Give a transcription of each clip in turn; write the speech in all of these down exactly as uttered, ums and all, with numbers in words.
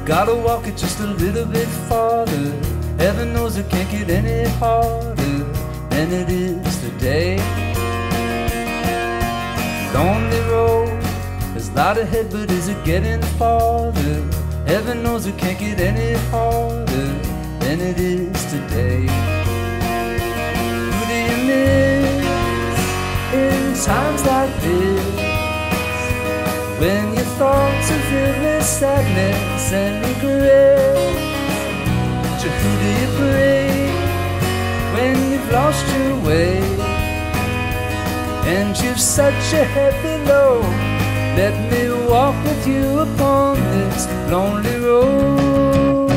Gotta walk it just a little bit farther. Heaven knows it can't get any harder than it is today. Lonely road, there's light ahead, but is it getting farther? Heaven knows it can't get any harder than it is today. Who do you miss in times like this, when your thoughts are filled with sadness and regret? To who do you pray when you've lost your way and you've such a heavy load? Let me walk with you upon this lonely road.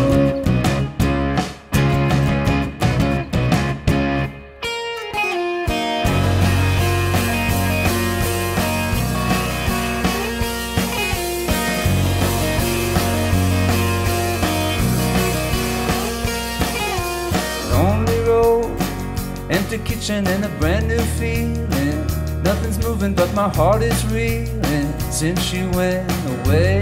Lonely road, empty kitchen and a brand new feeling. Nothing's moving but my heart is reeling since you went away.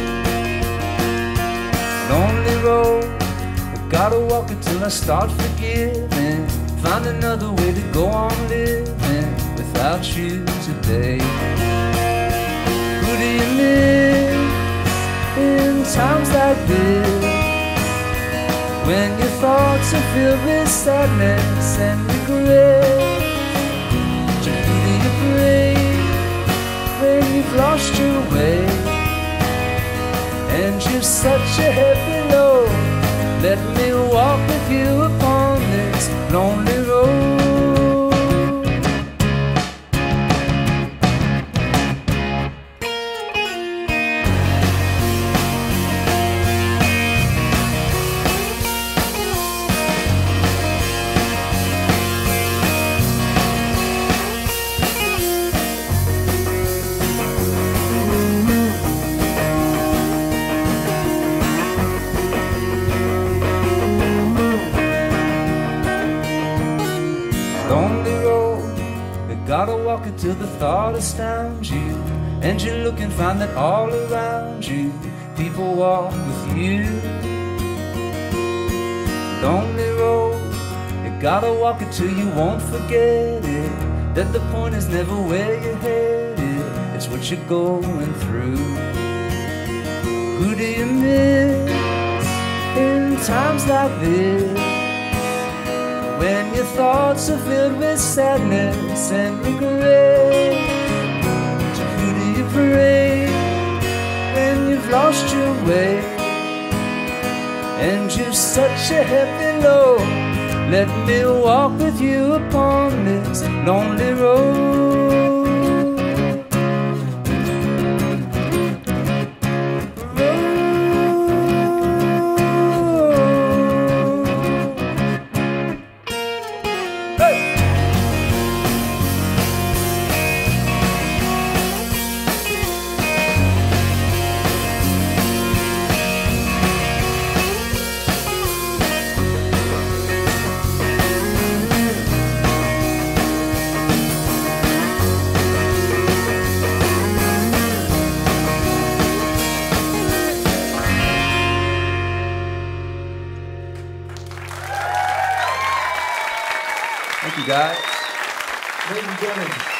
Lonely road, I gotta walk it till I start forgiving. Find another way to go on living without you today. Who do you miss in times like this, when your thoughts are filled with sadness and regret? To who do you pray when you've lost your way and you've such a heavy load? Let me walk with you upon this lonely road. Lonely road, you gotta walk it till the thought astounds you, and you look and find that all around you people walk with you. Lonely road, you gotta walk it till you won't forget it, that the point is never where you're headed, it's what you're going through. Who do you miss in times like this, when your thoughts are filled with sadness and regret? To who do you pray when you've lost your way and you've such a heavy load? Let me walk with you upon this lonely road. Thank you, guys. Thank you, Jennings.